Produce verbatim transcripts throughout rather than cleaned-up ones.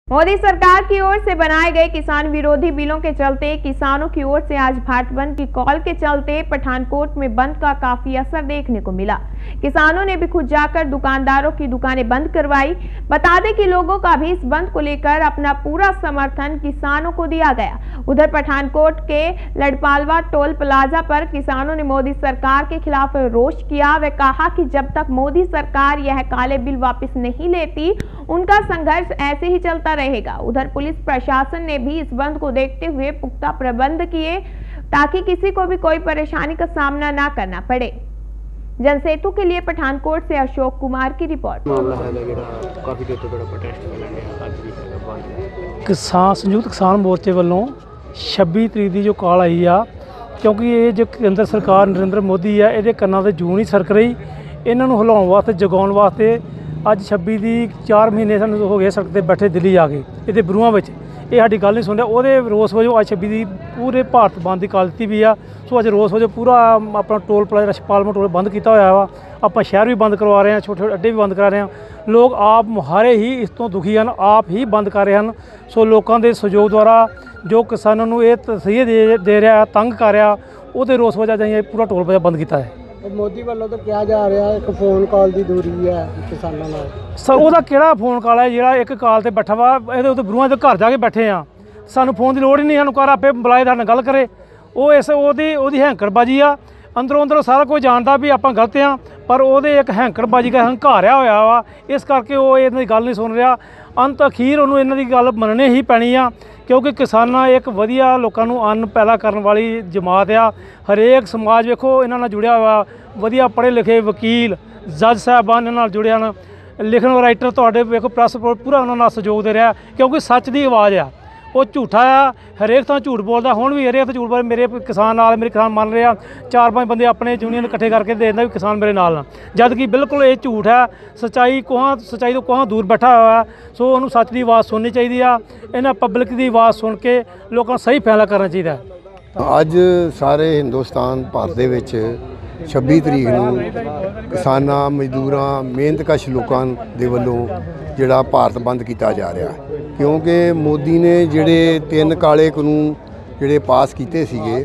मोदी सरकार की ओर से बनाए गए किसान विरोधी बिलों के चलते किसानों की ओर से आज भारत बंद की कॉल के चलते पठानकोट में बंद का काफी असर देखने को मिला। किसानों ने भी खुद जाकर दुकानदारों की दुकानें बंद करवाई। बता दें कि लोगों का भी इस बंद को लेकर अपना पूरा समर्थन किसानों को दिया गया। उधर पठानकोट के लड़पालवा टोल प्लाजा पर किसानों ने मोदी सरकार के खिलाफ रोष किया। वे कहा कि जब तक मोदी सरकार यह काले बिल वापस नहीं लेती उनका संघर्ष ऐसे ही चलता रहेगा। उधर पुलिस प्रशासन ने भी इस बंद को देखते हुए पुख्ता प्रबंध किए ताकि किसी को भी कोई परेशानी का सामना ना करना पड़े। जनसेतु के लिए पठानकोट से अशोक कुमार की रिपोर्ट। किसान संयुक्त किसान मोर्चे वालों छब्बी तरीक की जो कॉल आई आ, क्योंकि ये जो केंद्र सरकार नरेंद्र मोदी है ये कन्ना से जू नहीं सरक रही। इन्हों हिलाने वास्ते जगाने वास्ते अज छब्बी की चार महीने सूँ हो गए सड़क पर बैठे दिल्ली जाके ये बरूआं में ये साड़ी गल नहीं सुन रहा। वो रोस वजों अज छब्बी की पूरे भारत बंद की कॉल दी भी आ। सो अज रोस वजों पूरा अपना टोल प्लाजा पार्लियामेंट टोल बंद किया हुआ वा। आप शहर भी बंद करवा रहे हैं, छोटे छोटे अड्डे भी बंद करा रहे हैं। लोग आप मुहारे ही इस तो दुखी हैं, आप ही बंद कर रहे हैं। सो लोगों के सहयोग द्वारा जो किसानों को यह तसीह दे दे रहा तंग कर रहा वो रोस वजह से पूरा टोल प्लाजा बंद किया है। मोदी वालों तो कहा जा रहा है एक फोन कॉल की दूरी है किसानों नाल। सर वह किहड़ा फोन कॉल है जो एक कॉल से बैठा वा ये बरूआं घर जाके बैठे हाँ। सानू फोन की लोड़ ही नहीं, घर आपे बुलाए साढ़े गल करे। वो इस ओदी हैंकड़बाजी आ। अंदरों अंदरों सारा कुछ जानता भी आप गलत हाँ, पर वो एक हैंकड़बाजी का हंकारिया होया वा। इस करके वो इन्हां दी गल नहीं सुन रहा। अंत अखीर उन्होंने इन्हां दी गल मननी ही पैनी आ, क्योंकि किसान एक वधिया लोगों को अन्न पैदा करने वाली जमात आ। हरेक समाज वेखो इन्हां नाल जुड़िया हुआ, वधिया पढ़े लिखे वकील जज साहबान इन्हां नाल जुड़िया न, लिखण राइटर तुहाडे वेखो प्रैस पूरा उन्हां नाल सहयोग दे रहा, क्योंकि सच की आवाज़ आ। वो झूठा आ, हरेक तो झूठ बोलता। हुण भी हरेक तो झूठ बोल मेरे किसान नाल मेरे किसान मान रहे हैं। चार पाँच बंदे अपने यूनियन इकट्ठे करके दे देंगे भी किसान मेरे नाल, जबकि बिल्कुल ये झूठ है। सच्चाई कोहा सच्चाई तो कोहा दूर बैठा हुआ है। सो उन्होंने सच की आवाज़ सुननी चाहिए आ। इन्हां पब्लिक की आवाज़ सुन के लोगों को सही फैसला करना चाहिए। अज सारे हिंदुस्तान भारत दे विच छब्बी तरीक नूं किसानां मजदूरां मेहनतकश लोगों दे वल्लों जिहड़ा भारत बंद किया जा रहा है, क्योंकि मोदी ने जिहड़े तीन काले कानून जिहड़े पास कीते सीगे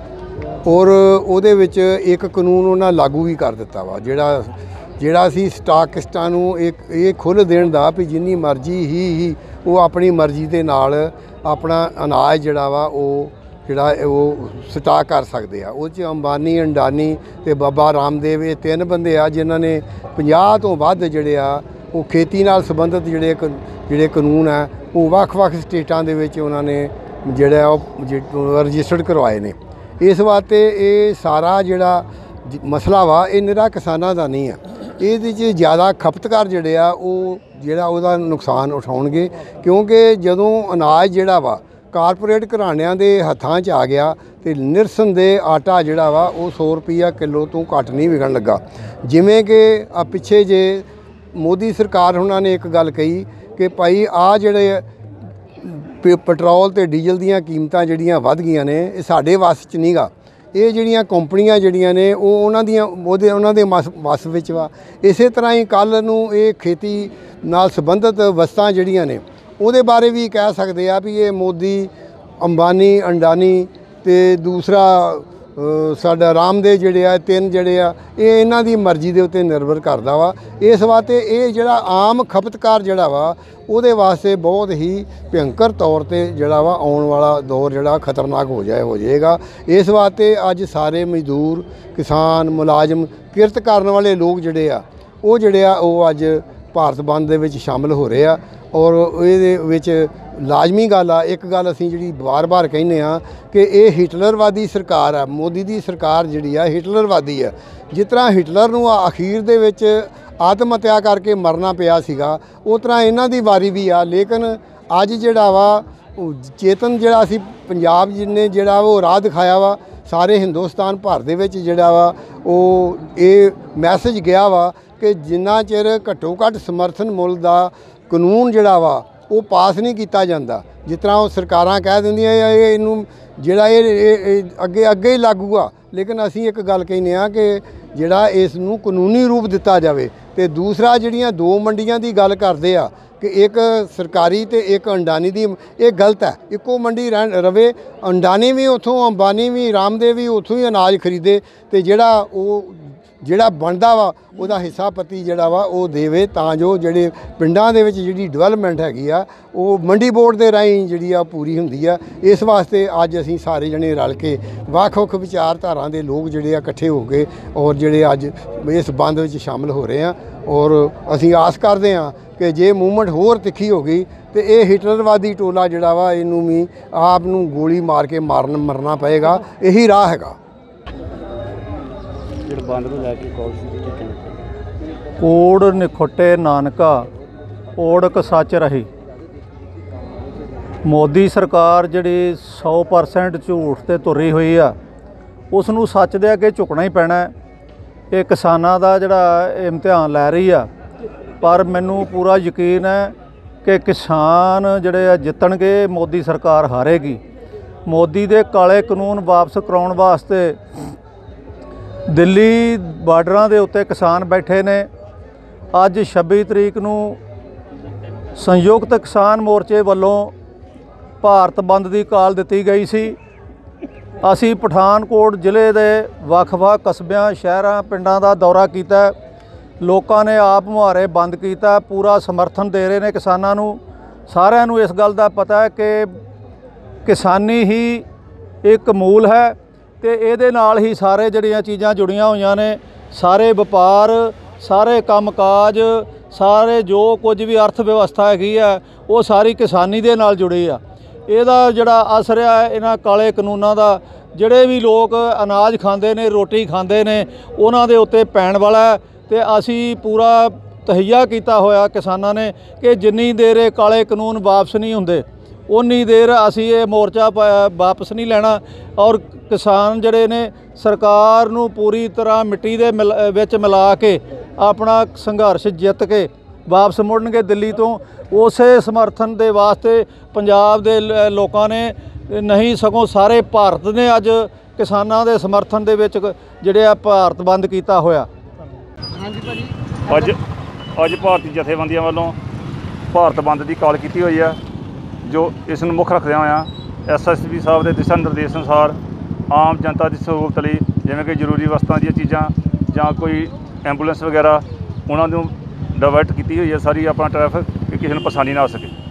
और उहदे विच एक कानून उन्हां लागू भी कर दिता वा, जिहड़ा जिहड़ा सी स्टाकिस्टां नूं एक ये खुल देण दा भी जिन्नी मर्जी ही ही वो अपनी मर्जी दे नाल अपना अनाज जिहड़ा वा वो जिहड़ा वो स्टाक कर सकते हैं। उस अंबानी अंडानी ते बाबा रामदेव ये तीन बंदे आ जिन्हां ने पचास तो वध जिहड़े आ वो खेती नाल संबंधित जिहड़े जिहड़े कानून है वो वख-वख स्टेटां दे विच उन्हां ने जिहड़ा रजिस्टर्ड करवाए ने। इस वास्ते ये सारा जिहड़ा मसला वा ये निरा किसानां दा नहीं है। इहदे च ज़्यादा खपतकार जिहड़े आ वो जिहड़ा उहदा नुकसान उठाउणगे, क्योंकि जदों अनाज जिहड़ा वा कारपोरेट घराणिਆਂ ਦੇ ਹੱਥਾਂ 'ਚ आ गया तो निरसंदेह आटा जिहड़ा वा वो सौ रुपया किलो तो घट नहीं विकण लगा। जिमें कि आ पिछे जे मोदी सरकार हुणां ने एक गल कही कि भाई आ जिहड़े पेट्रोल ते डीजल दीयां कीमतां जिहड़ियां वध गईयां ने ये साडे वस 'च नहीं गा। ये जिहड़ियां कंपनियां जिहड़ियां ने वो उन्हां दियां ओहदे उन्हां दे वस विच वा। इसे तरह ही कल नूं ये खेती नाल संबंधित वस्तां जिहड़ियां ने ਉਹਦੇ बारे भी कह सकते हैं भी ये मोदी अंबानी अंडानी तो दूसरा साडा रामदेव जिहड़े आ तीन जिहड़े आ ये इन्हां दी मर्जी दे उत्ते निर्भर करदा वा। इस वास्ते ये जिहड़ा आम खपतकार जिहड़ा वा ਉਹਦੇ वास्ते बहुत ही भयंकर तौर पर जिहड़ा वा आउण वाला दौर जिहड़ा खतरनाक हो जाए हो जाएगा। इस वास्ते अज सारे मजदूर किसान मुलाजम किरत करन वाले लोग जिहड़े आ वो जिहड़े आ वो अज भारत बंद दे विच शामिल हो रहे आ। और ये विच लाजमी गल आ, एक गल असीं जिहड़ी बार बार कहने आ कि ये हिटलरवादी सरकार है। मोदी दी सरकार जिहड़ी आ हिटलरवादी है। जिस तरह हिटलर नूं अखीर दे विच आत्म हत्या करके मरना पिया सीगा उस तरह इन्हां दी वारी भी आ। लेकिन अज जिहड़ा वा चेतन जिहड़ा असीं पंजाब जिन्ने जिहड़ा वो राह दिखाया वा सारे हिंदुस्तान भारत दे विच जिहड़ा वा वो ये मैसेज गया वा कि जिन्ना चिर घट्टो घट्ट समर्थन मुल दा कानून जिहड़ा वा वो पास नहीं किया जाता, जिस तरह वो सरकारां कह दिंदियां ये इनू जिहड़ा ये अगे अगे ही लागू आ। लेकिन असीं एक गल कहने आ कि जिहड़ा इस नूं कानूनी रूप दिता जाए ਤੇ ਦੂਸਰਾ ਜਿਹੜੀਆਂ ਦੋ ਮੰਡੀਆਂ ਦੀ ਗੱਲ ਕਰਦੇ ਆ ਕਿ ਇੱਕ ਸਰਕਾਰੀ ਤੇ ਇੱਕ ਅੰਡਾਨੀ ਦੀ, ਇਹ ਗਲਤ ਹੈ। ਇੱਕੋ ਮੰਡੀ ਰਹਿਣ ਰਵੇ, ਅੰਡਾਨੀ ਵੀ ਉੱਥੋਂ, ਅੰਬਾਨੀ ਵੀ, ਰਾਮਦੇਵ ਵੀ ਉੱਥੋਂ ਹੀ ਅਨਾਜ ਖਰੀਦੇ ਤੇ ਜਿਹੜਾ ਉਹ ਜਿਹੜਾ ਬਣਦਾ ਵਾ ਉਹਦਾ ਹਿੱਸਾ ਪੱਤੀ ਜਿਹੜਾ ਵਾ ਉਹ ਦੇਵੇ, ਤਾਂ ਜੋ ਜਿਹੜੇ ਪਿੰਡਾਂ ਦੇ ਵਿੱਚ ਜਿਹੜੀ ਡਿਵੈਲਪਮੈਂਟ ਹੈਗੀ ਆ ਉਹ ਮੰਡੀ ਬੋਰਡ ਦੇ ਰਾਹੀਂ ਜਿਹੜੀ ਆ ਪੂਰੀ ਹੁੰਦੀ ਆ। ਇਸ ਵਾਸਤੇ ਅੱਜ ਅਸੀਂ ਸਾਰੇ ਜਣੇ ਰਲ ਕੇ ਵੱਖ-ਵੱਖ ਵਿਚਾਰਧਾਰਾ ਦੇ ਲੋਕ ਜਿਹੜੇ ਆ ਇਕੱਠੇ ਹੋ ਗਏ ਔਰ ਜਿਹੜੇ ਅੱਜ ਇਸ ਬੰਦ ਵਿੱਚ ਸ਼ਾਮਲ ਹੋ ਰਹੇ ਆ। ਔਰ ਅਸੀਂ ਆਸ ਕਰਦੇ ਹਾਂ ਕਿ ਜੇ ਮੂਵਮੈਂਟ ਹੋਰ ਤਿੱਖੀ ਹੋ ਗਈ ਤੇ ਇਹ ਹਿਟਲਰਵਾਦੀ ਟੋਲਾ ਜਿਹੜਾ ਵਾ ਇਹਨੂੰ ਵੀ ਆਪ ਨੂੰ ਗੋਲੀ ਮਾਰ ਕੇ ਮਾਰਨ ਮਰਨਾ ਪਏਗਾ। ਇਹੀ ਰਾਹ ਹੈਗਾ। ਬੰਦ ਨੂੰ ਲੈ ਕੇ ਕੋੜ ਨਿਖੁੱਟੇ ਨਾਨਕਾ ਓੜਕ ਸੱਚ ਰਹੀ। ਮੋਦੀ ਸਰਕਾਰ ਜਿਹੜੀ ਸੌ ਪਰਸੈਂਟ ਝੂਠ ਤੇ ਤੁਰੀ ਹੋਈ ਆ, ਉਸ ਨੂੰ ਸੱਚ ਦੇ ਅੱਗੇ ਝੁਕਣਾ ਹੀ ਪੈਣਾ। ਇਹ ਕਿਸਾਨਾਂ ਦਾ ਜਿਹੜਾ ਇਮਤਿਹਾਨ ਲੈ ਰਹੀ ਆ, ਪਰ ਮੈਨੂੰ ਪੂਰਾ ਯਕੀਨ ਹੈ ਕਿ ਕਿਸਾਨ ਜਿਹੜੇ ਆ ਜਿੱਤਣਗੇ, ਮੋਦੀ ਸਰਕਾਰ ਹਾਰੇਗੀ। ਮੋਦੀ ਦੇ ਕਾਲੇ ਕਾਨੂੰਨ ਵਾਪਸ ਕਰਾਉਣ ਵਾਸਤੇ ਦਿੱਲੀ ਬਾਰਡਰਾਂ ਦੇ ਉੱਤੇ ਕਿਸਾਨ ਬੈਠੇ ਨੇ। ਅੱਜ ਛੱਬੀ ਤਰੀਕ ਨੂੰ ਸੰਯੁਕਤ ਕਿਸਾਨ ਮੋਰਚੇ ਵੱਲੋਂ ਭਾਰਤ ਬੰਦ ਦੀ ਕਾਲ ਦਿੱਤੀ ਗਈ ਸੀ। ਅਸੀਂ ਪਠਾਨਕੋਟ ਜ਼ਿਲ੍ਹੇ ਦੇ ਵੱਖ-ਵੱਖ ਕਸਬਿਆਂ, ਸ਼ਹਿਰਾਂ, ਪਿੰਡਾਂ ਦਾ ਦੌਰਾ ਕੀਤਾ। ਲੋਕਾਂ ਨੇ ਆਪ ਮੁਹਾਰੇ ਬੰਦ ਕੀਤਾ, ਪੂਰਾ ਸਮਰਥਨ ਦੇ ਰਹੇ ਨੇ ਕਿਸਾਨਾਂ ਨੂੰ। ਸਾਰਿਆਂ ਨੂੰ ਇਸ ਗੱਲ ਦਾ ਪਤਾ ਹੈ ਕਿ ਕਿਸਾਨੀ ਹੀ ਇੱਕ ਮੂਲ ਹੈ ਤੇ ਇਹਦੇ ਨਾਲ ਹੀ ਸਾਰੇ ਜਿਹੜੀਆਂ ਚੀਜ਼ਾਂ ਜੁੜੀਆਂ ਹੋਈਆਂ ਨੇ, ਸਾਰੇ ਵਪਾਰ, ਸਾਰੇ ਕੰਮਕਾਜ, ਸਾਰੇ ਜੋ ਕੁਝ ਵੀ ਅਰਥ ਵਿਵਸਥਾ ਹੈਗੀ ਆ, ਉਹ ਸਾਰੀ ਕਿਸਾਨੀ ਦੇ ਨਾਲ ਜੁੜੀ ਆ। ਇਹਦਾ ਜਿਹੜਾ ਅਸਰ ਹੈ ਇਹਨਾਂ ਕਾਲੇ ਕਾਨੂੰਨਾਂ ਦਾ, ਜਿਹੜੇ ਵੀ ਲੋਕ ਅਨਾਜ ਖਾਂਦੇ ਨੇ, ਰੋਟੀ ਖਾਂਦੇ ਨੇ, ਉਹਨਾਂ ਦੇ ਉੱਤੇ ਪੈਣ ਵਾਲਾ। ਤੇ ਅਸੀਂ ਪੂਰਾ ਤਹਈਆ ਕੀਤਾ ਹੋਇਆ ਕਿਸਾਨਾਂ ਨੇ ਕਿ ਜਿੰਨੀ ਦੇਰ ਇਹ ਕਾਲੇ ਕਾਨੂੰਨ ਵਾਪਸ ਨਹੀਂ ਹੁੰਦੇ, ਉਨੀ ਦੇਰ ਅਸੀਂ ਇਹ ਮੋਰਚਾ ਵਾਪਸ ਨਹੀਂ ਲੈਣਾ। ਔਰ ਕਿਸਾਨ ਜਿਹੜੇ ਨੇ ਸਰਕਾਰ ਨੂੰ ਪੂਰੀ ਤਰ੍ਹਾਂ ਮਿੱਟੀ ਦੇ ਮਿਲ ਵਿੱਚ ਮਿਲਾ ਕੇ ਆਪਣਾ ਸੰਘਰਸ਼ ਜਿੱਤ ਕੇ ਵਾਪਸ ਮੁੜਨਗੇ ਦਿੱਲੀ ਤੋਂ। ਉਸੇ ਸਮਰਥਨ ਦੇ ਵਾਸਤੇ ਪੰਜਾਬ ਦੇ ਲੋਕਾਂ ਨੇ ਨਹੀਂ, ਸਗੋਂ ਸਾਰੇ ਭਾਰਤ ਨੇ ਅੱਜ ਕਿਸਾਨਾਂ ਦੇ ਸਮਰਥਨ ਦੇ ਵਿੱਚ ਜਿਹੜੇ ਆ ਭਾਰਤ ਬੰਦ ਕੀਤਾ ਹੋਇਆ। ਹਾਂਜੀ ਭਾਜੀ, ਅੱਜ ਅੱਜ ਭਾਰਤੀ ਜਥੇਬੰਦੀਆਂ ਵੱਲੋਂ ਭਾਰਤ ਬੰਦ ਦੀ ਕਾਲ ਕੀਤੀ ਹੋਈ ਆ, ਜੋ ਇਸ ਨੂੰ ਮੁੱਖ ਰੱਖਦਿਆਂ ਹੋਇਆਂ ਐਸ ਐਸ ਪੀ ਸਾਹਿਬ ਦੇ ਦਿਸ਼ਾ ਨਿਰਦੇਸ਼ ਅਨੁਸਾਰ ਆਮ ਜਨਤਾ ਦੀ ਸਹੂਲਤ ਲਈ, ਜਿਵੇਂ ਕਿ ਜ਼ਰੂਰੀ ਵਸਤਾਂ ਦੀਆਂ ਚੀਜ਼ਾਂ ਜਾਂ ਕੋਈ ਐਂਬੂਲੈਂਸ ਵਗੈਰਾ, ਉਹਨਾਂ ਨੂੰ ਡਾਇਵਰਟ ਕੀਤੀ ਹੋਈ ਹੈ ਸਾਰੀ ਆਪਣਾ ਟ੍ਰੈਫਿਕ, ਕਿ ਕਿਸੇ ਨੂੰ ਪਰੇਸ਼ਾਨੀ ਨਾ ਆ ਸਕੇ।